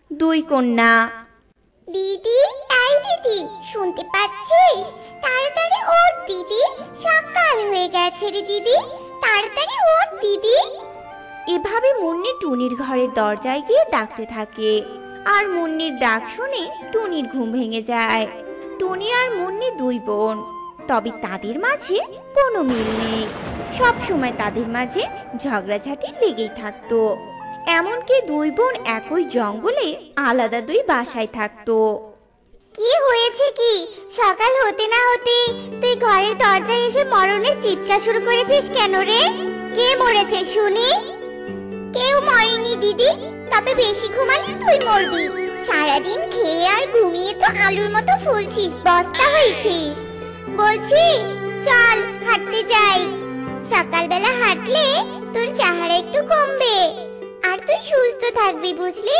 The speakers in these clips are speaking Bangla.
দুই কন্যা। দিদি, এই দিদি, শুনতে পাচ্ছিস? তাড়াতাড়ি ওঠ দিদি, সকাল হয়ে গেছে রে দিদি, তাড়াতাড়ি ওঠ দিদি। এভাবে মুন্নি টুনির ঘরের দরজায় গিয়ে ডাকতে থাকে। আর মুন্নির ডাক শুনে টুনির ঘুম ভেঙে যায়। টুনি আর মুন্নি দুই বোন, তবে তাদের মাঝে কোনো মিল নেই। সব সময় তাদের মাঝে ঝগড়াঝাটি লেগেই থাকতো। এমনকি দুই বোন একই জঙ্গলে আলাদা দুই বাসায় থাকতো। কি হয়েছে কি? সকাল হতে না হতে তুই ঘরের দরজায় এসে মরণের চিৎকার শুরু করেছিস কেন রে? কে মরেছে শুনি? কেউ মরেনি দিদি, তবে বেশি ঘুমালে তুই মরবি। সারাদিন খেয়ে আর ঘুমিয়ে তো আলুর মতো ফুলছিস, বস্তা হয়েছিস। বলছি চল হাঁটতে যাই। সকালবেলা হাঁটলে তোর চেহারা একটু কমবে আর তুই সুস্থ থাকবি, বুঝলি?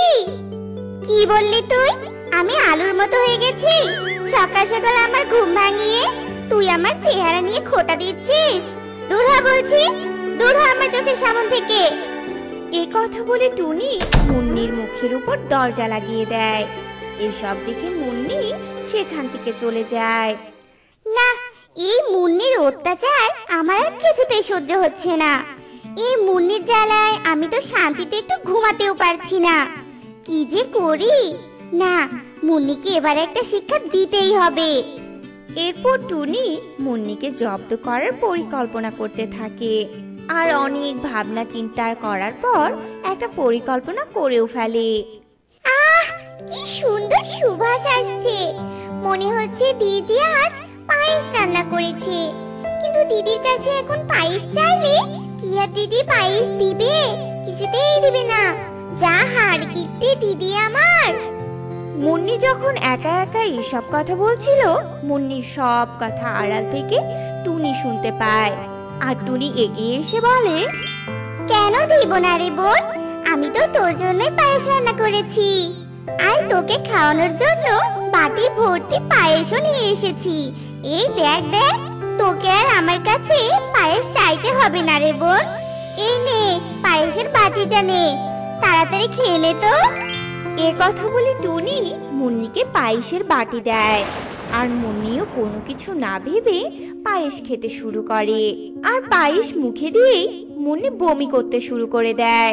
কি বললি তুই? আমি আলুর মতো হয়ে গেছি? সকাল সকাল আমার ঘুম ভাঙিয়ে তুই আমার চেহারা নিয়ে খোঁটা দিচ্ছিস? দূর হ বলছি, দূর হ আমার চোখের সামনে থেকে। এ কথা বলে টুনি মুন্নির মুখের উপর দরজা লাগিয়ে দেয়। এসব দেখে মুন্নি সেখান থেকে চলে যায়। না, এই মুন্নির অত্যাচার আমার আর কিছুতেই সহ্য হচ্ছে না। এই মুন্নির জ্বালায় আমি তো শান্তিতে একটু ঘুমাতেও পারছি না। কি যে করি! না, মুন্নিকে এবার একটা শিক্ষা দিতেই হবে। এরপর টুনি মুন্নিকে জব্দ করার পরিকল্পনা করতে থাকে। আর অনেক ভাবনা চিন্তা করার পর একটা পরিকল্পনা করেও ফেলে। আহ, কি সুন্দর সুবাস আসছে! মনে হচ্ছে দিদি আজ পায়েস রান্না করেছে। কিন্তু দিদির কাছে এখন পায়েস চাইলে কি আর দিদি পায়েস দিবে? কিছুতেই দিবে না। যা হার কিটে দিদি আমার। মুন্নি যখন একা একা এসব কথা বলছিল, মুন্নির সব কথা আড়াল থেকে টুনি শুনতে পায়। আর টুনি এগিয়ে এসে বলে, কেন দিব না রে বোন? আমি তো তোর জন্যই পায়েস রান্না করেছি। আর তোকে খাওয়ানোর জন্য বাটি ভর্তি পায়েসও নিয়ে এসেছি। এই দেখ দেখ, তোকে আর আমার কাছে পায়েস চাইতে হবে না রে বোন। এই নে পায়েসের বাটিটা নে, তাড়াতাড়ি খেয়ে নে তো। এ কথা বলে টুনি মুন্নিকে পায়েসের বাটি দেয়। আর মুন্নিও কোনো কিছু না ভেবে পায়েস খেতে শুরু করে। আর পায়েস মুখে দিয়েই মুন্নি বমি করতে শুরু করে দেয়।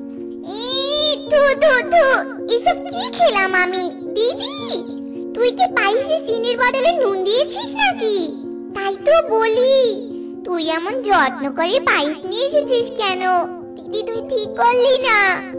থু থু থু, এসব কি খেলাম আমি? দিদি, তুই কি পায়েসে চিনির বদলে নুন দিয়েছিস নাকি? তাই তো বলি, তুই এমন যত্ন করে পায়েস নিয়ে এসেছিস কেন? দিদি, তুই ঠিক করলি না।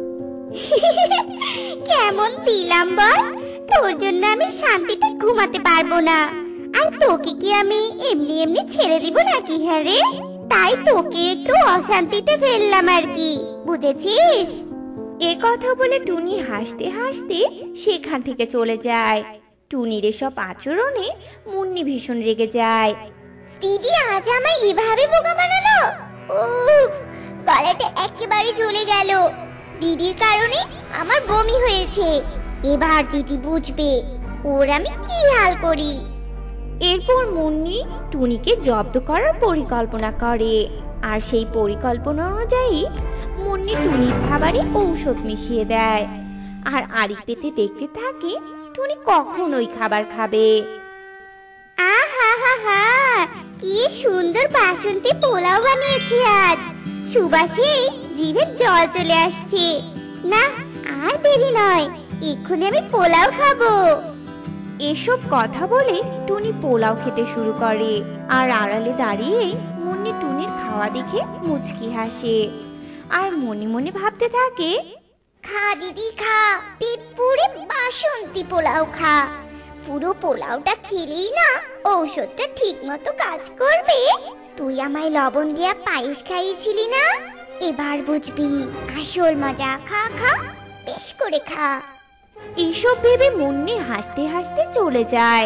কেমন দিলাম বল? তোর জন্য আমি শান্তিতে ঘুমাতে পারবো না। আর তোকে কি আমি এমনি এমনি ছেড়ে দিব নাকি? হ্যাঁ রে, তাই তোকে একটু অশান্তিতে ফেললাম আর কি, বুঝেছিস? এ কথা বলে টুনি হাসতে হাসতে সেখান থেকে চলে যায়। টুনির এসব আচরণে মুন্নি ভীষণ রেগে যায়। দিদি আজ আমায় এভাবে বোকা বানালো। উফ, গলাটা একেবারে জ্বলে গেল। দিদির কারণে আমার বমি হয়েছে। এবার দিদি বুঝবে ওর আমি কি হাল করি। এরপর মুন্নি টুনিকে জব্দ করার পরিকল্পনা করে। আর সেই পরিকল্পনা অনুযায়ী মুন্নি টুনির খাবারে ঔষধ মিশিয়ে দেয়। আর আড়ি পেতে দেখতে থাকে টুনি কখন ওই খাবার খাবে। আহা হা হা, কি সুন্দর বাসন্তী পোলাও বানিয়েছি আজ। সুবাসে জিভে জল চলে আসছে। না, আর দেরি নয়, এক্ষুনি আমি পোলাও খাবো। এসব কথা বলে টুনি পোলাও খেতে শুরু করে। আর আড়ালে দাঁড়িয়ে মুন্নি টুনির খাওয়া দেখে মুচকি হাসে। আর মনে মনে ভাবতে থাকে, খা দিদি খা, পেট পুরে বাসন্তী পোলাও খা। পুরো পোলাওটা খেলেই না ঔষধটা ঠিক মতো কাজ করবে। তুই আমায় লবণ দিয়া পায়েস খাইয়েছিলি না, এবার বুঝবি আসল মজা। খা খা, বেশ করে খা। এসব ভেবে মুন্নি হাসতে হাসতে চলে যায়।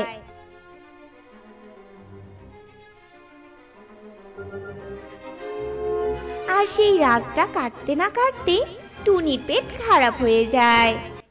আর সেই রাতটা কাটতে না কাটতে টুনির পেট খারাপ হয়ে যায়।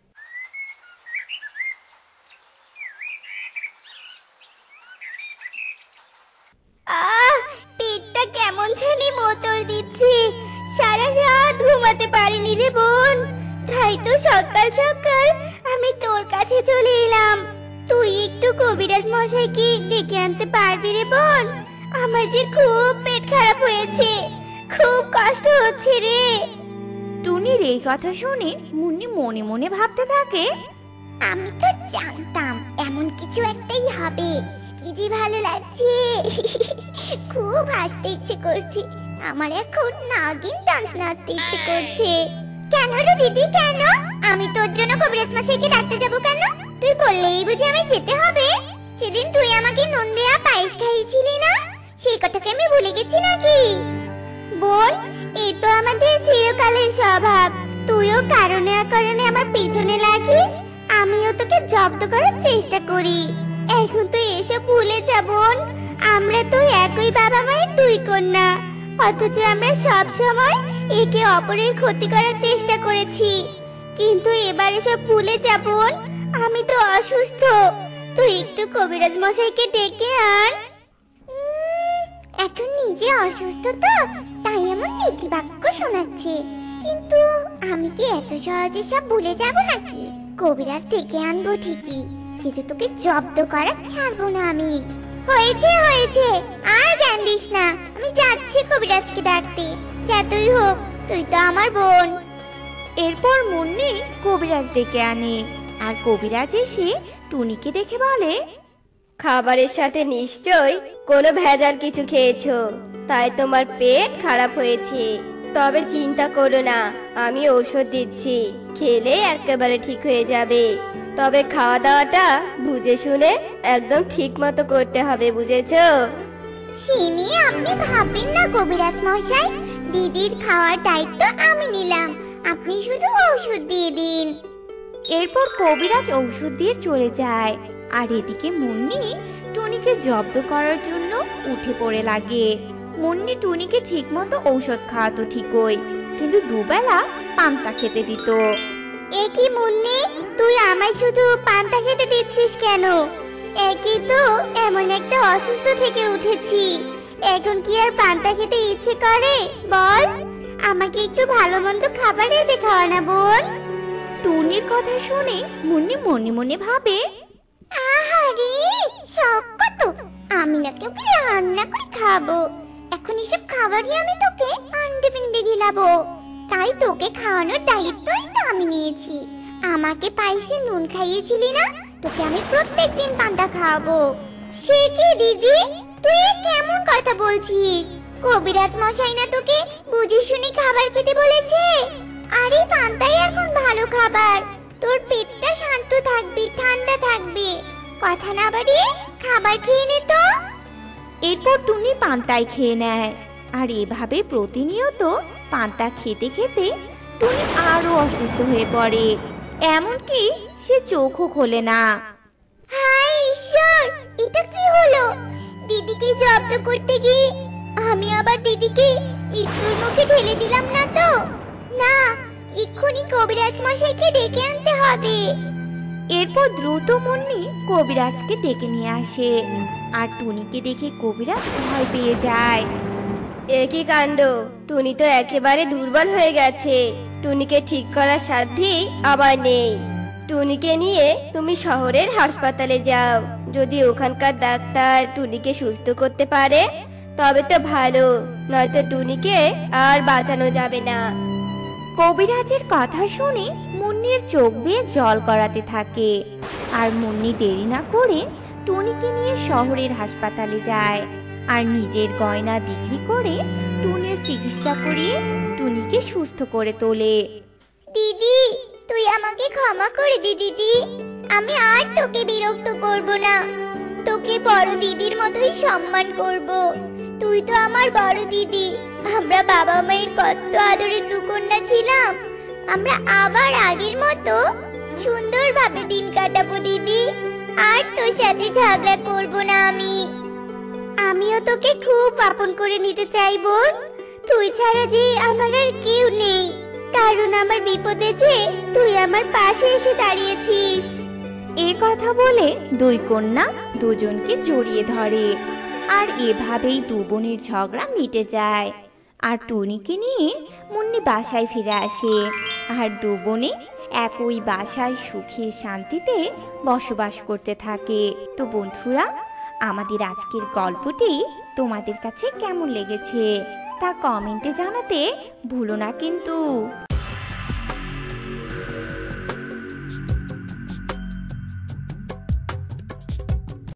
পেটটা কেমন জানি মোচড় দিচ্ছে। সারা রাত ঘুমাতে পারিনি রে বোন। তাই তো সকাল সকাল আমি তোর কাছে চলে এলাম। তুই একটু কবিরাজ মশাইকে ডেকে আনতে পারবি রে বোন? আমার যে খুব পেট খারাপ হয়েছে, খুব কষ্ট হচ্ছে রে। টুনির এই কথা শুনে মুন্নি মনে মনে ভাবতে থাকে, আমি তো জানতাম এমন কিছু একটাই হবে। কি যে ভালো লাগছে, খুব হাসতে ইচ্ছে করছে। আমার এখন নাগিন ডান্স নাচতে ইচ্ছে করছে। কেন রে দিদি, কেন? আমি তোর জন্য কবিরাজ মশাইকে ডাকতে যাব কেন? তুই বললেই বুঝি আমি যেতে হবে? সেদিন তুই আমাকে নুন দেয়া পায়েস খাইয়েছিলি না, সেই কথাকে আমি ভুলে গেছি নাকি? বোন, এই তো আমাদের চিরকালের স্বভাব। তুইও কারণে অকারণে আমার পিছনে লাগিস, আমিও তোকে জব্দ করার চেষ্টা করি। এখন তুই এসব ভুলে যা বোন। আমরা তো একই বাবা মায়ের দুই কন্যা, অথচ আমরা সব সময় একে অপরের ক্ষতি করার চেষ্টা করেছি। কিন্তু এবার এসব ভুলে যা বোন। আমি তো অসুস্থ, তুই একটু কবিরাজ মশাইকে ডেকে আন। এখন নিজে অসুস্থ তো, তাই এমন নীতি বাক্য শোনাচ্ছে। কিন্তু আমি কি এত সহজে সব ভুলে যাব নাকি? কবিরাজ ডেকে আনবো ঠিকই, কিন্তু তোকে জব্দ করা ছাড়বো না আমি। হয়েছে হয়েছে, আর জ্ঞান দিস না। আমি যাচ্ছি কবিরাজকে ডাকতে। যতই হোক তুই তো আমার বোন। এরপর মুন্নি কবিরাজ ডেকে আনে, আর কবিরাজ এসে টুনিকে দেখে বলে, খাবারের সাথে নিশ্চয় কোনো ভেজাল কিছু খেয়েছো, তাই তোমার পেট খারাপ হয়েছে। তবে চিন্তা করো না, আমি ঔষধ দিচ্ছি, খেলে একেবারে ঠিক হয়ে যাবে। তবে খাওয়া দাওয়াটা বুঝে শুনে একদম ঠিক মতো করতে হবে, বুঝেছো? সে নিয়ে আপনি ভাববেন না কবিরাজ মশাই, দিদির খাওয়ার দায়িত্ব আমি নিলাম। আপনি শুধু ঔষধ দিয়ে দিন। এরপর কবিরাজ ঔষধ দিয়ে চলে যায়, আর এদিকে মুন্নি টুনিকে জব্দ করার জন্য উঠে পড়ে লাগে। মুন্নি টুনিকে ঠিক মতো ঔষধ খাওয়াতো ঠিকই, কিন্তু দুবেলা পান্তা খেতে দিত। একই মুন্নি, তুই আমায় শুধু পান্তা খেতে দিচ্ছিস কেন? একই তো এমন একটা অসুস্থ থেকে উঠেছি, এখন কি আর পান্তা খেতে ইচ্ছে করে বল? আমাকে একটু ভালো মন্দ খাবার এনে খাওয়া না বোন। টুনির কথা শুনে মুন্নি মনে মনে ভাবে, আহারে শখ কত! আমি না তোকে রান্না করে খাবো, এখন এসব খাবারই আমি তোকে আন্ডে পিন্ডে গিলাবো। তাই তোকে খাওয়ানোর দায়িত্বই তো আমি নিয়েছি। আমাকে পায়েসে নুন খাইয়েছিলি না, তোকে আমি প্রত্যেকদিন পান্তা খাওয়াবো। সে কি দিদি, তুই কেমন কথা বলছিস? কবিরাজ মশাই না তোকে বুঝে শুনে খাবার খেতে বলেছে? আরে পান্তাই এখন ভালো খাবার, তোর পেটটা শান্ত থাকবে, ঠান্ডা থাকবে। কথা না বাড়িয়ে খাবার খেয়ে নে তো। এরপর টুনি পান্তাই খেয়ে নেয়, আর এভাবে প্রতিনিয়ত পান্তা খেতে খেতে টুনি আরো অসুস্থ হয়ে পড়ে, এমনকি সে চোখও খোলে না। হায় ঈশ্বর, এটা কি হলো? দিদিকে জব্দ করতে গিয়ে আমি আবার দিদিকে মৃত্যুর মুখে ঠেলে দিলাম না তো? না, এক্ষুনি কবিরাজ মশাইকে ডেকে আনতে হবে। এরপর দ্রুত মুন্নি কবিরাজকে ডেকে নিয়ে আসে, আর টুনিকে দেখে কবিরাজ ভয় পেয়ে যায়। একই কাণ্ড, টুনি তো একেবারে দুর্বল হয়ে গেছে। টুনিকে ঠিক করার সাধ্যি আবার নেই। টুনিকে নিয়ে তুমি শহরের হাসপাতালে যাও, যদি ওখানকার ডাক্তার টুনিকে সুস্থ করতে পারে তবে তো ভালো, নয়তো টুনিকে আর বাঁচানো যাবে না। কবিরাজের কথা শুনে মুন্নির চোখ বেয়ে জল গড়াতে থাকে, আর মুন্নি দেরি না করে টুনিকে নিয়ে শহরের হাসপাতালে যায়, আর নিজের গয়না বিক্রি করে টুনির চিকিৎসা করিয়ে টুনিকে সুস্থ করে তোলে। দিদি, তুই আমাকে ক্ষমা করে দে দিদি, আমি আর তোকে বিরক্ত করব না। তোকে বড় দিদির মতোই সম্মান করব। তুই তো আমার বড় দিদি। আমরা বাবা মায়ের কত আদরের দুকন্যা ছিলাম। আমরা আবার আগের মতো সুন্দরভাবে দিন কাটাবো দিদি। আর তোর সাথে ঝগড়া করব না আমি। আমিও তোকে খুব আপন করে নিতে চাইবো। তুই ছাড়া যে আমার আর কেউ নেই, কারণ আমার বিপদে যে তুই আমার পাশে এসে দাঁড়িয়েছিস। এ কথা বলে দুই কন্যা দুজনকে জড়িয়ে ধরে, আর এভাবেই দু বোনের ঝগড়া মিটে যায়, আর টুনিকে নিয়ে মুন্নি বাসায় ফিরে আসে। আর দু বোনে একই বাসায় সুখে শান্তিতে বসবাস করতে থাকে। তো বন্ধুরা, আমাদের আজকের গল্পটি তোমাদের কাছে কেমন লেগেছে তা কমেন্টে জানাতে ভুলো না কিন্তু।